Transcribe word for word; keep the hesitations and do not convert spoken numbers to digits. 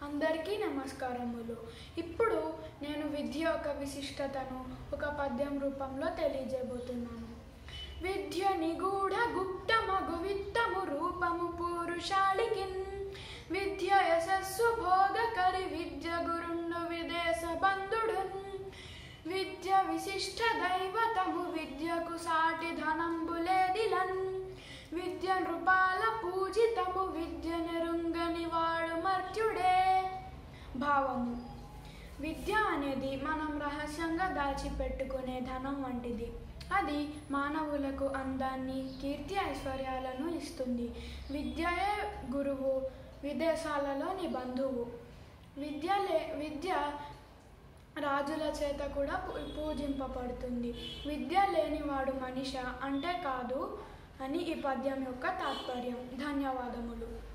అందరికీ నమస్కారములు. ఇప్పుడు నేను విద్య యొక్క విశిష్టతను ఒక పద్యం రూపంలో తెలియజేయబోతున్నాను. విద్య నిగూఢ గుప్తమగు విత్తము రూపము పురుషాళికిన్ విద్య యశస్సు భోగకరి విద్య గురుండు విదేశ బంధుడున్ విద్య విశిష్ట దైవతము విద్యకు సాటి ధనంబులేదిలన్ విద్య నృపాల పూజితము విద్య నెరుంగని వాడు మర్త్యుడే. భావము: విద్య అనేది మనం రహస్యంగా దాచిపెట్టుకునే ధనం వంటిది. అది మానవులకు అందాన్ని, కీర్తి, ఐశ్వర్యాలను ఇస్తుంది. విద్యయే గురువు, విదేశాలలోని బంధువు. విద్య లే విద్య రాజుల చేత కూడా పూజింపబడుతుంది. విద్య లేనివాడు మనిష అంటే కాదు అని ఈ పద్యం యొక్క తాత్పర్యం. ధన్యవాదములు.